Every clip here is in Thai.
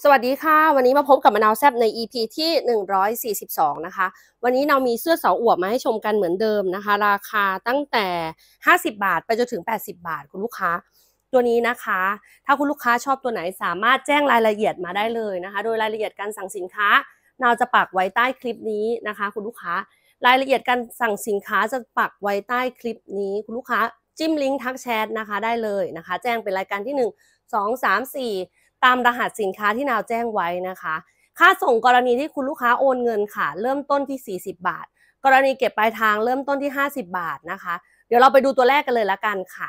สวัสดีค่ะวันนี้มาพบกับมะนาวแซบใน EP ที่142นะคะวันนี้เรามีเสื้อสาวอวบมาให้ชมกันเหมือนเดิมนะคะราคาตั้งแต่50บาทไปจนถึง80บาทคุณลูกค้าตัวนี้นะคะถ้าคุณลูกค้าชอบตัวไหนสามารถแจ้งรายละเอียดมาได้เลยนะคะโดยรายละเอียดการสั่งสินค้านาวจะปักไว้ใต้คลิปนี้นะคะคุณลูกค้ารายละเอียดการสั่งสินค้าจะปักไว้ใต้คลิปนี้คุณลูกค้าจิ้มลิงก์ทักแชทนะคะได้เลยนะคะแจ้งเป็นรายการที่1 2 3 4ตามรหัสสินค้าที่นาวแจ้งไว้นะคะค่าส่งกรณีที่คุณลูกค้าโอนเงินค่ะเริ่มต้นที่40บาทกรณีเก็บปลายทางเริ่มต้นที่50บาทนะคะเดี๋ยวเราไปดูตัวแรกกันเลยละกันค่ะ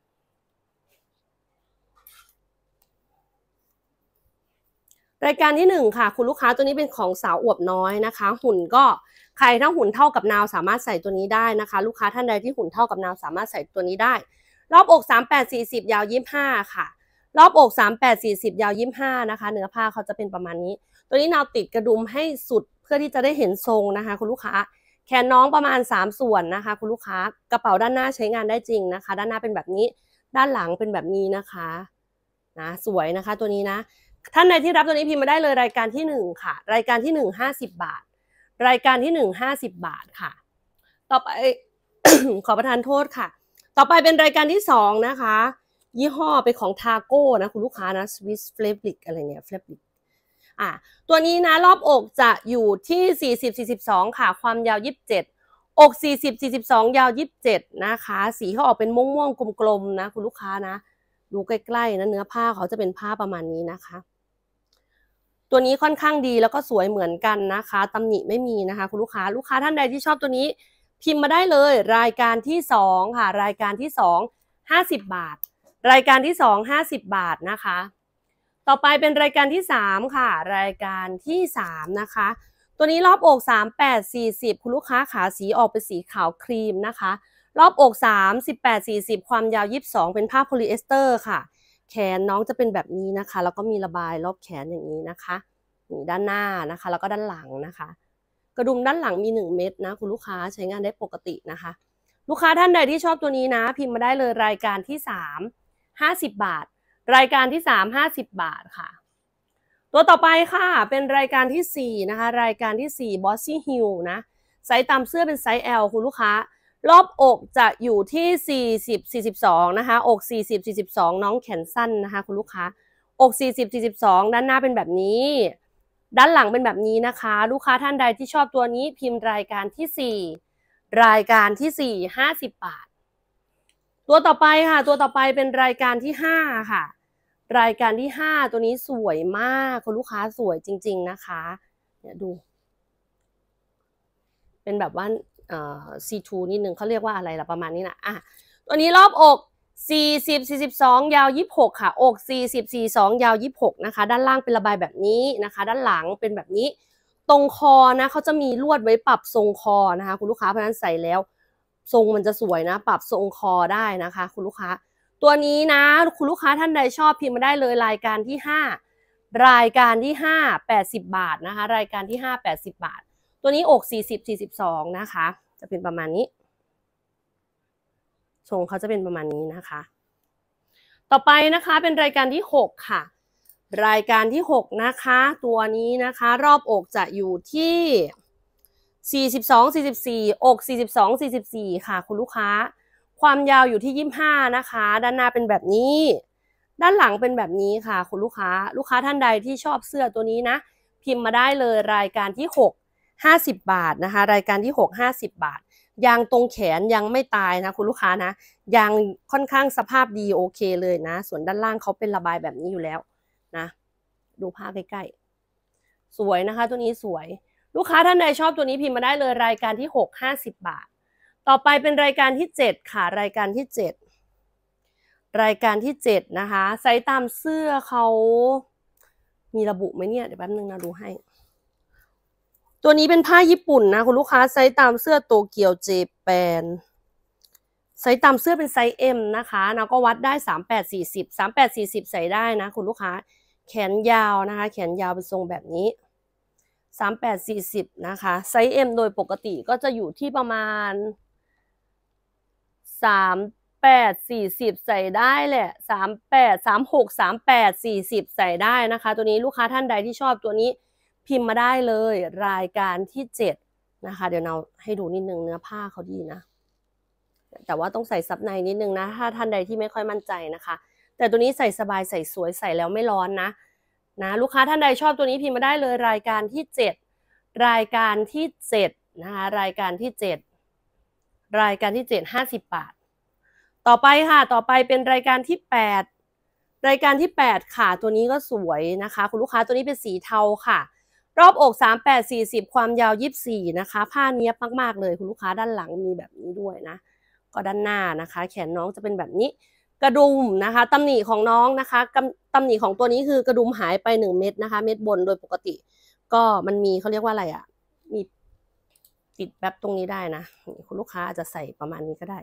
รายการที่1ค่ะคุณลูกค้าตัวนี้เป็นของสาวอวบน้อยนะคะหุ่นก็ใครถ้าหุ่นเท่ากับนาวสามารถใส่ตัวนี้ได้นะคะลูกค้าท่านใดที่หุ่นเท่ากับนาวสามารถใส่ตัวนี้ได้รอบอก38-40ยาว25ค่ะรอบอก38-40ยาว25นะคะเนื้อผ้าเขาจะเป็นประมาณนี้ตัวนี้นาวติดกระดุมให้สุดเพื่อที่จะได้เห็นทรงนะคะคุณลูกค้าแขนน้องประมาณ3ส่วนนะคะคุณลูกค้ากระเป๋าด้านหน้าใช้งานได้จริงนะคะด้านหน้าเป็นแบบนี้ด้านหลังเป็นแบบนี้นะคะนะสวยนะคะตัวนี้นะท่านใดที่รับตัวนี้พิมพ์มาได้เลยรายการที่1ค่ะรายการที่1 50บาทรายการที่1 50บาทค่ะต่อไป ขอประทานโทษค่ะต่อไปเป็นรายการที่2นะคะยี่ห้อเป็นของทาโก้นะคุณลูกค้านะสวิสเฟลบลิกอะไรเนี่ยเฟลบลิกตัวนี้นะรอบอกจะอยู่ที่40-42ค่ะความยาว27อก40-42ยาว27นะคะสีเขาออกเป็นม่วงๆกลมๆนะคุณลูกค้านะดูใกล้ๆนะเนื้อผ้าเขาจะเป็นผ้าประมาณนี้นะคะตัวนี้ค่อนข้างดีแล้วก็สวยเหมือนกันนะคะตำหนิไม่มีนะคะคุณลูกค้าท่านใดที่ชอบตัวนี้พิมพ์มาได้เลยรายการที่2ค่ะรายการที่2 50บาทรายการที่2 50บาทนะคะต่อไปเป็นรายการที่3ค่ะรายการที่3นะคะตัวนี้รอบอก38-40คุณลูกค้าขาสีออกเป็นสีขาวครีมนะคะรอบอก38-40ความยาว22เป็นผ้าโพลีเอสเตอร์ค่ะแขนน้องจะเป็นแบบนี้นะคะแล้วก็มีระบายรอบแขนอย่างนี้นะคะนี่ด้านหน้านะคะแล้วก็ด้านหลังนะคะกระดุมด้านหลังมี1เม็ดนะคุณลูกค้าใช้งานได้ปกตินะคะลูกค้าท่านใดที่ชอบตัวนี้นะพิมพ์มาได้เลยรายการที่3 50บาทรายการที่3 50บาทค่ะตัวต่อไปค่ะเป็นรายการที่4นะคะรายการที่4 Bossy Hill นะไซส์ตามเสื้อเป็นไซส์ L คุณลูกค้ารอบอกจะอยู่ที่40-42นะคะอก40-42น้องแขนสั้นนะคะคุณลูกค้าอก40-42ด้านหน้าเป็นแบบนี้ด้านหลังเป็นแบบนี้นะคะลูกค้าท่านใดที่ชอบตัวนี้พิมพ์รายการที่4รายการที่4 50บาทตัวต่อไปค่ะตัวต่อไปเป็นรายการที่5ค่ะรายการที่5ตัวนี้สวยมากคุณลูกค้าสวยจริงๆนะคะเนี่ยดูเป็นแบบว่าC2 นิดนึงเขาเรียกว่าอะไรล่ะประมาณนี้นะตัวนี้รอบอก40-42ยาว26ค่ะอก40-42ยาว26นะคะด้านล่างเป็นระบายแบบนี้นะคะด้านหลังเป็นแบบนี้ตรงคอนะเขาจะมีลวดไว้ปรับทรงคอนะคะคุณลูกค้าเพราะฉะนั้นใส่แล้วทรงมันจะสวยนะปรับทรงคอได้นะคะคุณลูกค้าตัวนี้นะคุณลูกค้าท่านใดชอบพิมพ์มาได้เลยรายการที่5รายการที่5 80บาทนะคะรายการที่5 80บาทตัวนี้อก40-42นะคะจะเป็นประมาณนี้ทรงเขาจะเป็นประมาณนี้นะคะต่อไปนะคะเป็นรายการที่6ค่ะรายการที่6นะคะตัวนี้นะคะรอบอกจะอยู่ที่42-44อก42-44ค่ะคุณลูกค้าความยาวอยู่ที่25นะคะด้านหน้าเป็นแบบนี้ด้านหลังเป็นแบบนี้ค่ะคุณลูกค้าท่านใดที่ชอบเสื้อตัวนี้นะพิมพ์มาได้เลยรายการที่6 50บาทนะคะรายการที่6 50บาทยางตรงแขนยังไม่ตายนะคุณลูกค้านะยางค่อนข้างสภาพดีโอเคเลยนะส่วนด้านล่างเขาเป็นระบายแบบนี้อยู่แล้วนะดูผ้าใกล้ๆสวยนะคะตัวนี้สวยลูกค้าท่านใดชอบตัวนี้พิมพ์มาได้เลยรายการที่6 50บาทต่อไปเป็นรายการที่7ค่ะรายการที่7รายการที่7นะคะไซส์ตามเสื้อเขามีระบุไหมเนี่ยเดี๋ยวแป๊บนึงนะดูให้ตัวนี้เป็นผ้าญี่ปุ่นนะคุณลูกค้าไซส์ตามเสื้อโตเกียวเจแปนไซส์ตามเสื้อเป็นไซส์ M นะคะแล้วก็วัดได้38-40ใส่ได้นะคุณลูกค้าแขนยาวนะคะแขนยาวเป็นทรงแบบนี้38-40นะคะไซส์ M โดยปกติก็จะอยู่ที่ประมาณ 38 40ใส่ได้แหละ38 36 38 40ใส่ได้นะคะตัวนี้ลูกค้าท่านใดที่ชอบตัวนี้พิมพ์มาได้เลยรายการที่7นะคะเดี๋ยวเราให้ดูนิดนึงเนื้อผ้าเขาดีนะแต่ว่าต้องใส่ซับในนิดนึงนะถ้าท่านใดที่ไม่ค่อยมั่นใจนะคะแต่ตัวนี้ใส่สบายใส่สวยใส่แล้วไม่ร้อนนะลูกค้าท่านใดชอบตัวนี้พิมพ์มาได้เลยรายการที่7รายการที่7นะคะรายการที่7รายการที่7 50 บาทต่อไปค่ะต่อไปเป็นรายการที่8รายการที่8ค่ะตัวนี้ก็สวยนะคะคุณลูกค้าตัวนี้เป็นสีเทาค่ะรอบอก38 40ความยาว24นะคะผ้าเนี้ยบมากๆเลยคุณลูกค้าด้านหลังมีแบบนี้ด้วยนะก็ด้านหน้านะคะแขนน้องจะเป็นแบบนี้กระดุมนะคะตำหนิของน้องนะคะตำหนิของตัวนี้คือกระดุมหายไป1 เม็ดนะคะเม็ดบนโดยปกติก็มันมีเขาเรียกว่าอะไรอ่ะมีติดแบบตรงนี้ได้นะคุณลูกค้าอาจจะใส่ประมาณนี้ก็ได้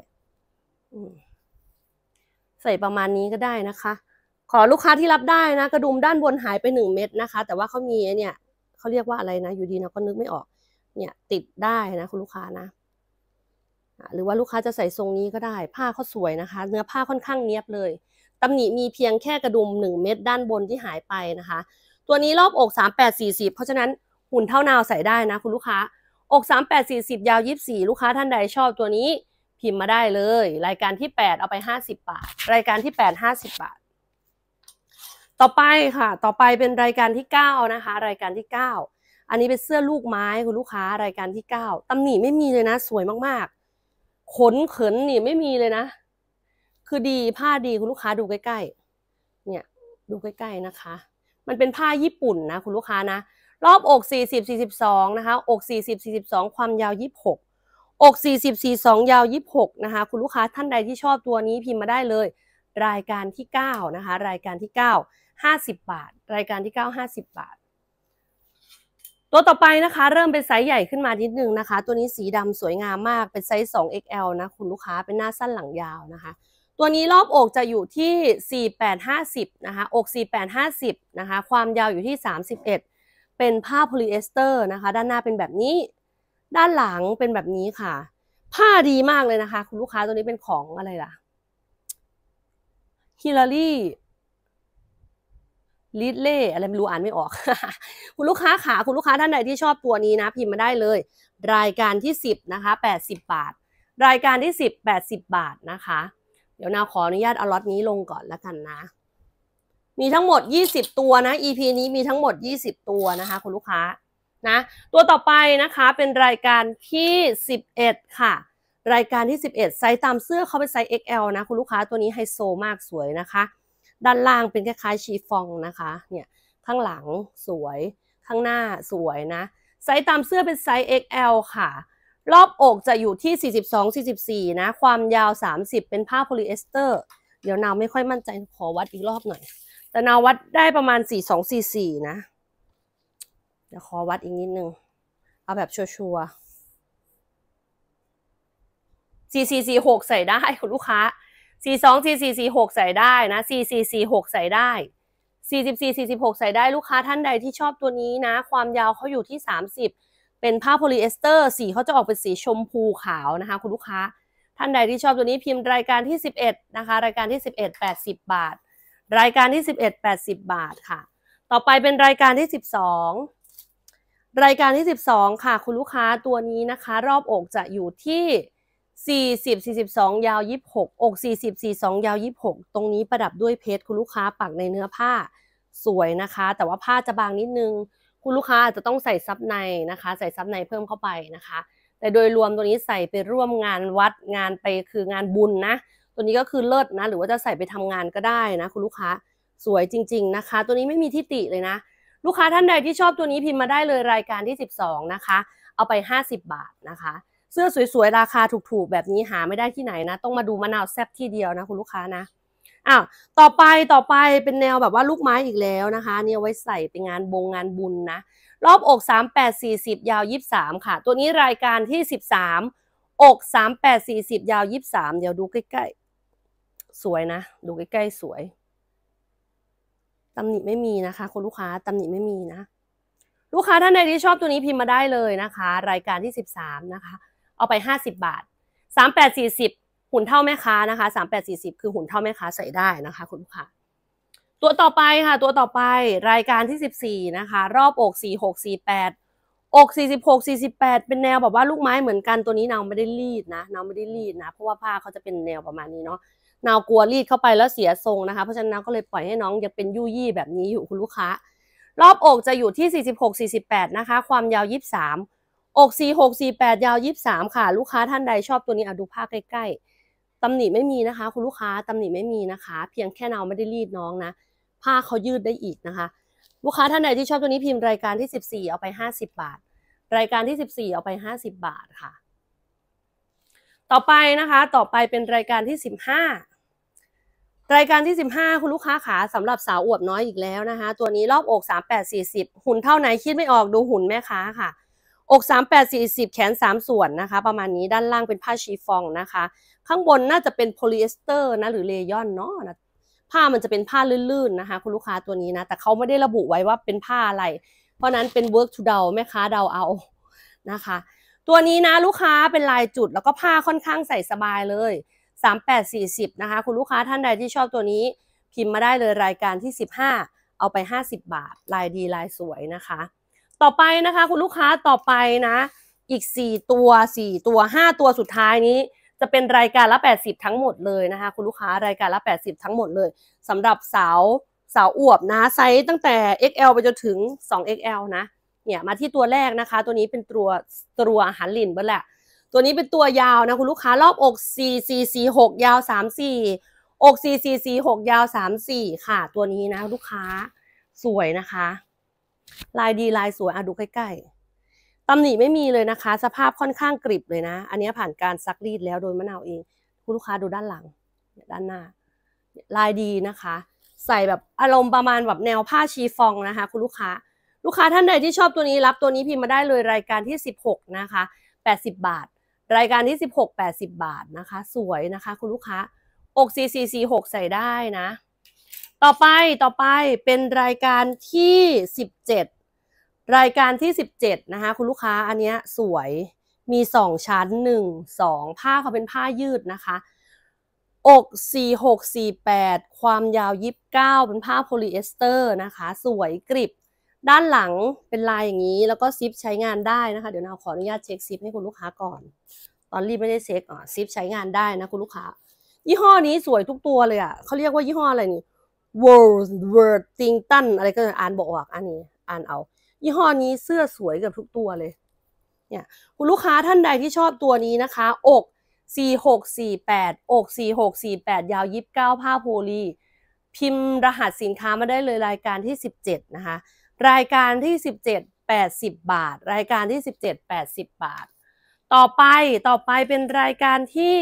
ใส่ประมาณนี้ก็ได้นะคะขอลูกค้าที่รับได้นะกระดุมด้านบนหายไป1 เม็ดนะคะแต่ว่าเขามีเนี่ยเขาเรียกว่าอะไรนะอยู่ดีเราก็นึกไม่ออกเนี่ยติดได้นะคุณลูกค้านะหรือว่าลูกค้าจะใส่ทรงนี้ก็ได้ผ้าเขาสวยนะคะเนื้อผ้าค่อนข้างเนียบเลยตำหนิมีเพียงแค่กระดุม1 เม็ดด้านบนที่หายไปนะคะตัวนี้รอบอก38 40เพราะฉะนั้นหุ่นเท่านาวใส่ได้นะคุณลูกค้าอก38 40ยาว24ลูกค้าท่านใดชอบตัวนี้พิมพ์มาได้เลยรายการที่8เอาไป50 บาทรายการที่8 50 บาทต่อไปค่ะต่อไปเป็นรายการที่9นะคะรายการที่9อันนี้เป็นเสื้อลูกไม้คุณลูกค้ารายการที่9ตำหนิไม่มีเลยนะสวยมากๆขนเขินนี่ไม่มีเลยนะคือดีผ้าดีคุณลูกค้าดูใกล้ๆเนี่ยดูใกล้ๆนะคะมันเป็นผ้าญี่ปุ่นนะคุณลูกค้านะรอบอก40 42นะคะอก40 42ความยาว26อก40 42ยาว26นะคะคุณลูกค้าท่านใดที่ชอบตัวนี้พิมพ์มาได้เลยรายการที่9นะคะรายการที่9 50 บาทรายการที่9 50 บาทตัวต่อไปนะคะเริ่มเป็นไซส์ใหญ่ขึ้นมานิดนึงนะคะตัวนี้สีดำสวยงามมากเป็นไซส์ 2XL นะคุณลูกค้าเป็นหน้าสั้นหลังยาวนะคะตัวนี้รอบอกจะอยู่ที่48 50นะคะอก48 50นะคะความยาวอยู่ที่31เป็นผ้าโพลีเอสเตอร์นะคะด้านหน้าเป็นแบบนี้ด้านหลังเป็นแบบนี้ค่ะผ้าดีมากเลยนะคะคุณลูกค้าตัวนี้เป็นของอะไรล่ะฮิลลารีลิดเล่อะไรไม่รู้อ่านไม่ออก คุณลูกค้าขาคุณลูกค้าท่านใดที่ชอบตัวนี้นะพิมพ์มาได้เลยรายการที่10นะคะ80 บาทรายการที่10 80 บาทนะคะเดี๋ยวนาวขออนุญาตเอาล็อตนี้ลงก่อนแล้วกันนะมีทั้งหมด20ตัวนะ EP นี้มีทั้งหมด20ตัวนะคะคุณลูกค้านะตัวต่อไปนะคะเป็นรายการที่11ค่ะรายการที่11ไซส์ตามเสื้อเขาเป็นไซส์ XL นะคุณลูกค้าตัวนี้ไฮโซมากสวยนะคะด้านล่างเป็นคล้ายๆชีฟองนะคะเนี่ยข้างหลังสวยข้างหน้าสวยนะไซส์ตามเสื้อเป็นไซส์ XL ค่ะรอบอกจะอยู่ที่42 44นะความยาว30เป็นผ้าโพลีเอสเตอร์เดี๋ยวนาวไม่ค่อยมั่นใจขอวัดอีกรอบหน่อยแต่นาววัดได้ประมาณ42 44นะเดี๋ยวขอวัดอีกนิดนึงเอาแบบชัวร์4446ใส่ได้คุณลูกค้า424446ใส่ได้นะ4446ใส่ได้4446ใส่ได้ลูกค้าท่านใดที่ชอบตัวนี้นะความยาวเขาอยู่ที่30เป็นผ้าโพลีเอสเตอร์สีเขาจะออกเป็นสีชมพูขาวนะคะคุณลูกค้าท่านใดที่ชอบตัวนี้พิมพ์รายการที่11นะคะรายการที่11 80 บาทรายการที่11 80 บาทค่ะต่อไปเป็นรายการที่12รายการที่12ค่ะคุณลูกค้าตัวนี้นะคะรอบอกจะอยู่ที่40 42ยาว26อก40 42ยาว26ตรงนี้ประดับด้วยเพชรคุณลูกค้าปักในเนื้อผ้าสวยนะคะแต่ว่าผ้าจะบางนิดนึงคุณลูกค้าอาจจะต้องใส่ซับในนะคะใส่ซับในเพิ่มเข้าไปนะคะแต่โดยรวมตัวนี้ใส่ไปร่วมงานวัดงานไปคืองานบุญนะตัวนี้ก็คือเลิศนะหรือว่าจะใส่ไปทำงานก็ได้นะคุณลูกค้าสวยจริงๆนะคะตัวนี้ไม่มีที่ติเลยนะลูกค้าท่านใดที่ชอบตัวนี้พิมพ์มาได้เลยรายการที่12นะคะเอาไป50 บาทนะคะเสื้อสวยๆราคาถูกๆแบบนี้หาไม่ได้ที่ไหนนะต้องมาดูมะนาวแซ่บที่เดียวนะคุณลูกค้านะต่อไปเป็นแนวแบบว่าลูกไม้อีกแล้วนะคะเนี่ยไว้ใส่ไปงานบุญนะรอบอก38 40ยาว23ค่ะตัวนี้รายการที่13อก38 40ยาว23เดี๋ยวดูใกล้ๆสวยนะดูใกล้ๆสวยตำหนิไม่มีนะคะคุณลูกค้าตำหนิไม่มีนะลูกค้าท่านใดที่ชอบตัวนี้พิมพ์มาได้เลยนะคะรายการที่13นะคะเอาไป50 บาท38 40 หุ่นเท่าแม่ค้านะคะ3840คือหุ่นเท่าแม่ค้าใส่ได้นะคะคุณลูกค้าตัวต่อไปค่ะตัวต่อไปรายการที่14นะคะรอบอก4648อก4648เป็นแนวแบบว่าลูกไม้เหมือนกันตัวนี้นาวไม่ได้รีดนะเพราะว่าผ้าเขาจะเป็นแนวประมาณนี้เนาะนาวกลัวรีดเข้าไปแล้วเสียทรงนะคะเพราะฉะนั้นนาวก็เลยปล่อยให้น้องยังเป็นยู่ยี่แบบนี้อยู่คุณลูกค้ารอบอกจะอยู่ที่4648นะคะความยาว23อก4648ยาว23ค่ะลูกค้าท่านใดชอบตัวนี้ดูผ้าใกล้ๆตำหนิไม่มีนะคะคุณลูกค้าตำหนิไม่มีนะคะเพียงแค่นาวไม่ได้รีดน้องนะผ้าเขายืดได้อีกนะคะลูกค้าท่านใดที่ชอบตัวนี้พิมพ์รายการที่14เอาไป50บาทรายการที่14เอาไป50บาทค่ะต่อไปนะคะต่อไปเป็นรายการที่15รายการที่15คุณลูกค้าขาสำหรับสาวอวบน้อยอีกแล้วนะคะตัวนี้รอบอก3840หุ่นเท่าไหนคิดไม่ออกดูหุ่นแม่ค้าค่ะอก3840แขน3ส่วนนะคะประมาณนี้ด้านล่างเป็นผ้าชีฟองนะคะข้างบนน่าจะเป็นโพลีเอสเตอร์นะหรือเลยอนเนาะผ้ามันจะเป็นผ้าลื่นๆนะคะคุณลูกค้าตัวนี้นะแต่เขาไม่ได้ระบุไว้ว่าเป็นผ้าอะไรเพราะนั้นเป็น work to เดาแม่ค้าเดาเอานะคะตัวนี้นะลูกค้าเป็นลายจุดแล้วก็ผ้าค่อนข้างใส่สบายเลย3840นะคะคุณลูกค้าท่านใดที่ชอบตัวนี้พิมพ์มาได้เลยรายการที่15เอาไป50บาทลายดีลายสวยนะคะต่อไปนะคะคุณลูกค้าต่อไปนะอีก4ตัว5ตัวสุดท้ายนี้จะเป็นรายการละ80ทั้งหมดเลยนะคะคุณลูกค้ารายการละ80ทั้งหมดเลยสำหรับสาวอวบนะไซส์ตั้งแต่ XL ไปจนถึง 2XL นะเนี่ยมาที่ตัวแรกนะคะตัวนี้เป็นตัวอาหารลินเบิ้ลแหละตัวนี้เป็นตัวยาวนะคุณลูกค้ารอบอก4446ยาว34อก4446ยาว34ค่ะตัวนี้นะลูกค้าสวยนะคะลายดีลายสวยดูใกล้ๆตำหนิไม่มีเลยนะคะสภาพค่อนข้างกริบเลยนะอันนี้ผ่านการซักรีดแล้วโดยมะนาวเองคุณลูกค้าดูด้านหลังด้านหน้าลายดีนะคะใส่แบบอารมณ์ประมาณแบบแนวผ้าชีฟองนะคะคุณลูกค้าท่านใดที่ชอบตัวนี้รับตัวนี้พิมพ์มาได้เลยรายการที่16นะคะ80บาทรายการที่16 80บาทนะคะสวยนะคะคุณลูกค้าอก4446ใส่ได้นะต่อไปเป็นรายการที่17รายการที่17นะคะคุณลูกค้าอันนี้สวยมี2ชั้น1 2ผ้าเขาเป็นผ้ายืดนะคะอก4648ความยาว29เป็นผ้าโพลีเอสเตอร์นะคะสวยกริบด้านหลังเป็นลายอย่างนี้แล้วก็ซิปใช้งานได้นะคะเดี๋ยวเราขออนุญาตเช็คซิปให้คุณลูกค้าก่อนตอนรีบไม่ได้เช็คซิปใช้งานได้นะคุณลูกค้ายี่ห้อนี้สวยทุกตัวเลยเขาเรียกว่ายี่ห้ออะไรนี่ World Tington อะไรก็อ่านบอกว่าอันนี้อ่านเอายี่ห้อนี้เสื้อสวยกับทุกตัวเลยเนี่ยคุณลูกค้าท่านใดที่ชอบตัวนี้นะคะอก4648อก4648ยาว29ผ้าโพลีพิมพ์รหัสสินค้ามาได้เลยรายการที่17นะคะรายการที่17 80บาทรายการที่17 80บาทต่อไปเป็นรายการที่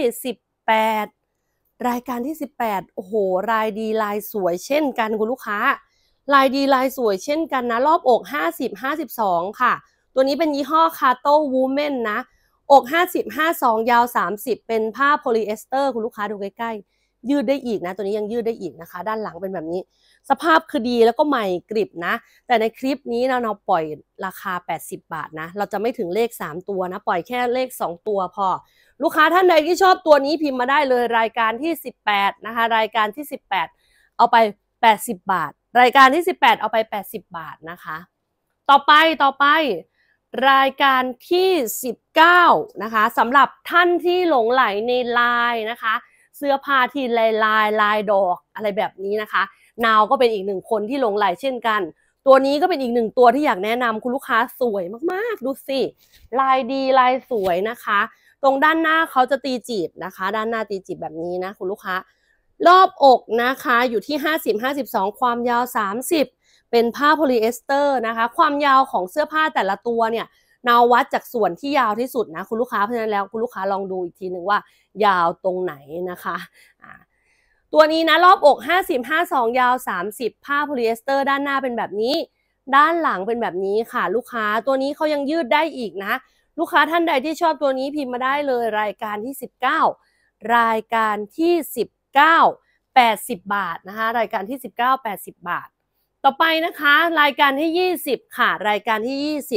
18รายการที่18โอ้โหลายดีลายสวยเช่นกันคุณลูกค้าลายดีลายสวยเช่นกันนะรอบอก50-52ค่ะตัวนี้เป็นยี่ห้อคาโต้วูแมนนะอก50-52ยาว30เป็นผ้าโพลีเอสเตอร์คุณลูกค้าดูใกล้ๆยืดได้อีกนะตัวนี้ยังยืดได้อีกนะคะด้านหลังเป็นแบบนี้สภาพคือดีแล้วก็ใหม่กริบนะแต่ในคลิปนี้เราปล่อยราคา80บาทนะเราจะไม่ถึงเลข3ตัวนะปล่อยแค่เลข2ตัวพอลูกค้าท่านใดที่ชอบตัวนี้พิมพ์มาได้เลยรายการที่18นะคะรายการที่18เอาไป80บาทรายการที่18เอาไป80บาทนะคะต่อไปรายการที่19นะคะสำหรับท่านที่หลงไหลในลายนะคะเสื้อผ้าที่ลายดอกอะไรแบบนี้นะคะนาวก็เป็นอีกหนึ่งคนที่หลงไหลเช่นกันตัวนี้ก็เป็นอีกหนึ่งตัวที่อยากแนะนำคุณลูกค้าสวยมากๆดูสิลายดีลายสวยนะคะตรงด้านหน้าเขาจะตีจีบนะคะด้านหน้าตีจีบแบบนี้นะคุณลูกค้ารอบอกนะคะอยู่ที่50-52ความยาว30เป็นผ้าโพลีเอสเตอร์นะคะความยาวของเสื้อผ้าแต่ละตัวเนี่ยนาววัดจากส่วนที่ยาวที่สุดนะคุณลูกค้าเพราะฉะนั้นแล้วคุณลูกค้าลองดูอีกทีหนึ่งว่ายาวตรงไหนนะคะตัวนี้นะรอบอก50-52ยาว30ผ้าโพลีเอสเตอร์ด้านหน้าเป็นแบบนี้ด้านหลังเป็นแบบนี้ค่ะลูกค้าตัวนี้เขายังยืดได้อีกนะลูกค้าท่านใดที่ชอบตัวนี้พิมพ์มาได้เลยรายการที่19รายการที่19 80บาทนะคะรายการที่19 80บาทต่อไปนะคะรายการที่20ค่ะรายการที่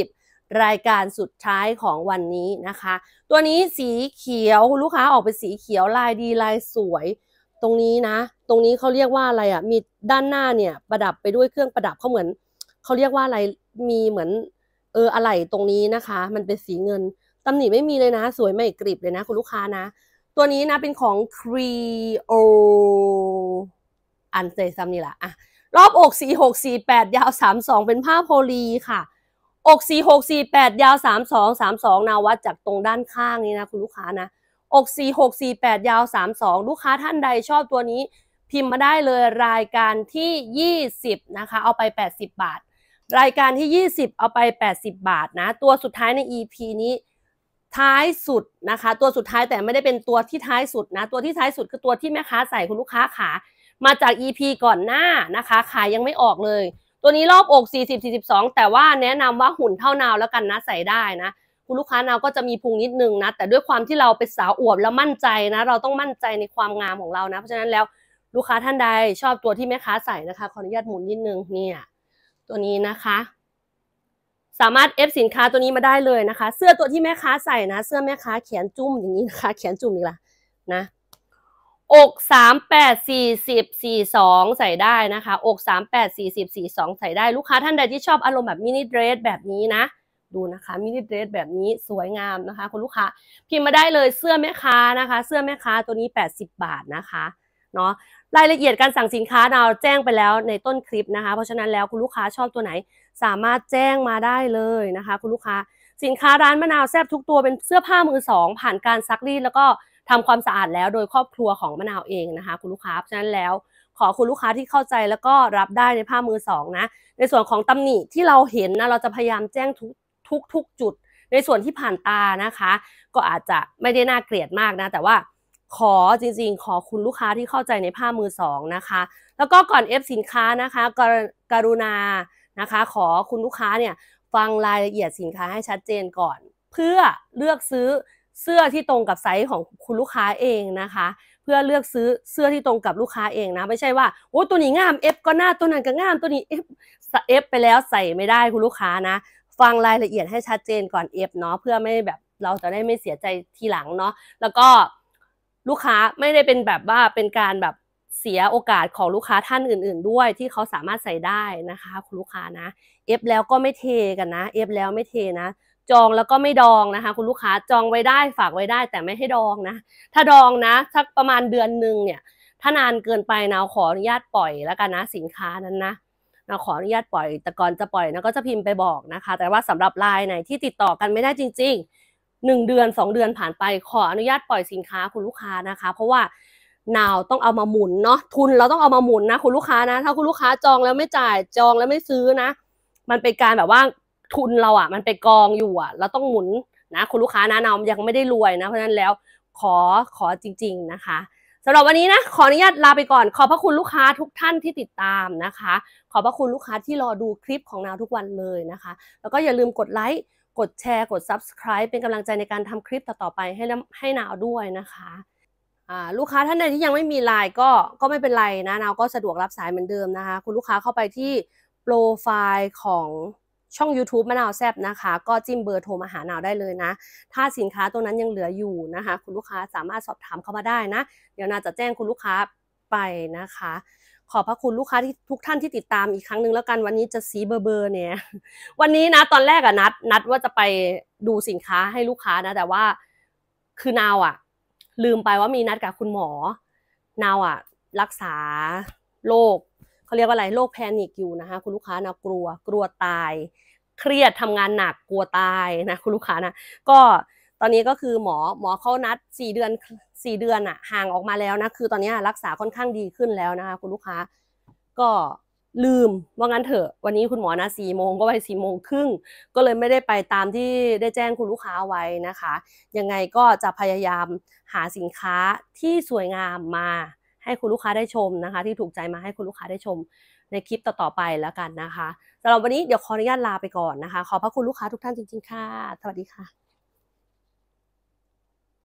รายการสุดท้ายของวันนี้นะคะตัวนี้สีเขียวคุณลูกค้าออกเป็นสีเขียวลายดีลายสวยตรงนี้นะตรงนี้เขาเรียกว่าอะไรอ่ะมีด้านหน้าเนี่ยประดับไปด้วยเครื่องประดับเขาเหมือนเขาเรียกว่าอะไรมีเหมือนอะไหล่ตรงนี้นะคะมันเป็นสีเงินตำหนิไม่มีเลยนะสวยใหม่กริบเลยนะคุณลูกค้านะตัวนี้นะเป็นของ Creo อันเซซัมนี่แหละอะรอบอก4648ยาว32เป็นผ้าโพลีค่ะอก4648ยาว32นาวัดจากตรงด้านข้างนี้นะคุณลูกค้านะอก4648ยาว32ลูกค้าท่านใดชอบตัวนี้พิมพ์มาได้เลยรายการที่20นะคะเอาไป80บาทรายการที่20เอาไป80บาทนะตัวสุดท้ายใน EP นี้ท้ายสุดนะคะตัวสุดท้ายแต่ไม่ได้เป็นตัวที่ท้ายสุดนะตัวที่ท้ายสุดคือตัวที่แม่ค้าใส่คุณลูกค้าขามาจาก EP ก่อนหน้านะคะขายยังไม่ออกเลยตัวนี้รอบอก40-42แต่ว่าแนะนำว่าหุ่นเท่านาวแล้วกันนะใส่ได้นะคุณลูกค้านาวก็จะมีพุงนิดนึงนะแต่ด้วยความที่เราเป็นสาวอวบแล้วมั่นใจนะเราต้องมั่นใจในความงามของเรานะเพราะฉะนั้นแล้วลูกค้าท่านใดชอบตัวที่แม่ค้าใส่นะคะขออนุญาตหมุนนิดนึงเนี่ยตัวนี้นะคะสามารถเอฟสินค้าตัวนี้มาได้เลยนะคะเสื้อตัวที่แม่ค้าใส่นะเสื้อแม่ค้าแขนจุ้มอย่างนี้นะคะแขนจุ้มอีกละนะอก38-40-42ใส่ได้นะคะอก38-40-42ใส่ได้ลูกค้าท่านใดที่ชอบอารมณ์แบบมินิเดรสแบบนี้นะดูนะคะมินิเดรสแบบนี้สวยงามนะคะคุณลูกค้าพิมพ์มาได้เลยเสื้อแม่ค้านะคะเสื้อแม่ค้าตัวนี้80บาทนะคะเนาะรายละเอียดการสั่งสินค้าเราแจ้งไปแล้วในต้นคลิปนะคะเพราะฉะนั้นแล้วคุณลูกค้าชอบตัวไหนสามารถแจ้งมาได้เลยนะคะคุณลูกค้าสินค้าร้านมะนาวแซ่บทุกตัวเป็นเสื้อผ้ามือสองผ่านการซักรีดแล้วก็ทำความสะอาดแล้วโดยครอบครัวของมะนาวเองนะคะคุณลูกค้าเพราะฉะนั้นแล้วขอคุณลูกค้าที่เข้าใจแล้วก็รับได้ในผ้ามือสองนะในส่วนของตำหนิที่เราเห็นนะเราจะพยายามแจ้งทุกจุดในส่วนที่ผ่านตานะคะก็อาจจะไม่ได้น่าเกลียดมากนะแต่ว่าขอจริงๆขอคุณลูกค้าที่เข้าใจในผ้ามือสองนะคะแล้วก็ก่อนเอฟสินค้านะคะกรุณานะคะขอคุณลูกค้าเนี่ยฟังรายละเอียดสินค้าให้ชัดเจนก่อนเพื่อเลือกซื้อเสื้อที่ตรงกับไซส์ของคุณลูกค้าเองนะคะเพื่อเลือกซื้อเสื้อที่ตรงกับลูกค้าเองนะไม่ใช่ว่าโอ้ตัวนี้งามเอฟก็หน้าตัวนั้นก็งามตัวนี้เอฟไปแล้วใส่ไม่ได้คุณลูกค้านะฟังรายละเอียดให้ชัดเจนก่อนเอฟเนาะเพื่อไม่แบบเราจะได้ไม่เสียใจทีหลังเนาะแล้วก็ลูกค้าไม่ได้เป็นแบบว่าเป็นการแบบเสียโอกาสของลูกค้าท่านอื่นๆด้วยที่เขาสามารถใส่ได้นะคะคุณลูกค้านะเอฟแล้วก็ไม่เทกันนะเอฟแล้วไม่เทนะจองแล้วก็ไม่ดองนะคะคุณลูกค้าจองไว้ได้ฝากไว้ได้แต่ไม่ให้ดองนะถ้าดองนะสักประมาณเดือนนึงเนี่ยถ้านานเกินไปนะขออนุญาตปล่อยแล้วกันนะสินค้านั้นนะเราขออนุญาตปล่อยแต่ก่อนจะปล่อยนะก็จะพิมพ์ไปบอกนะคะแต่ว่าสำหรับรายไหนที่ติดต่อกันไม่ได้จริงๆ1 เดือน 2 เดือนผ่านไปขออนุญาตปล่อยสินค้าคุณลูกค้านะคะเพราะว่านาวต้องเอามาหมุนเนาะทุนเราต้องเอามาหมุนนะคุณลูกค้านะถ้าคุณลูกค้าจองแล้วไม่จ่ายจองแล้วไม่ซื้อนะมันเป็นการแบบว่าทุนเราอ่ะมันไปกองอยู่อ่ะเราต้องหมุนนะคุณลูกค้านะนาวยังไม่ได้รวยนะเพราะฉะนั้นแล้วขอจริงๆนะคะสำหรับวันนี้นะขออนุญาตลาไปก่อนขอบพระคุณลูกค้าทุกท่านที่ติดตามนะคะขอบพระคุณลูกค้าที่รอดูคลิปของนาวทุกวันเลยนะคะแล้วก็อย่าลืมกดไลค์กดแชร์กด Subscribe เป็นกำลังใจในการทำคลิปต่อๆไปให้นาวด้วยนะคะลูกค้าท่านใดที่ยังไม่มีไลน์ก็ไม่เป็นไรนะนาวก็สะดวกรับสายเหมือนเดิมนะคะคุณลูกค้าเข้าไปที่โปรไฟล์ของช่อง YouTube มะนาวแซบนะคะก็จิ้มเบอร์โทรมาหานาวได้เลยนะถ้าสินค้าตัวนั้นยังเหลืออยู่นะคะคุณลูกค้าสามารถสอบถามเข้ามาได้นะเดี๋ยวนาวจะแจ้งคุณลูกค้าไปนะคะขอบพระคุณลูกค้าที่ทุกท่านที่ติดตามอีกครั้งหนึ่งแล้วกันวันนี้จะสีเบอร์เนี่ยวันนี้นะตอนแรกอะนัดว่าจะไปดูสินค้าให้ลูกค้านะแต่ว่าคือนาวอะลืมไปว่ามีนัดกับคุณหมอนาวอะรักษาโรคเขาเรียกว่าอะไรโรคแพนิคอยู่นะคะคุณลูกค้านาวกลัวตายเครียดทำงานหนักกลัวตายนะคุณลูกค้านะก็ตอนนี้ก็คือหมอเขานัด4 เดือนอะห่างออกมาแล้วนะคือตอนนี้รักษาค่อนข้างดีขึ้นแล้วนะคะคุณลูกค้าก็ลืมว่างั้นเถอะวันนี้คุณหมอนะ4 โมงก็ไป4 โมงครึ่งก็เลยไม่ได้ไปตามที่ได้แจ้งคุณลูกค้าไว้นะคะยังไงก็จะพยายามหาสินค้าที่สวยงามมาให้คุณลูกค้าได้ชมนะคะที่ถูกใจมาให้คุณลูกค้าได้ชมในคลิปต่อๆไปแล้วกันนะคะสำหรับวันนี้เดี๋ยวขออนุญาตลาไปก่อนนะคะขอบพระคุณลูกค้าทุกท่านจริงๆค่ะสวัสดีค่ะ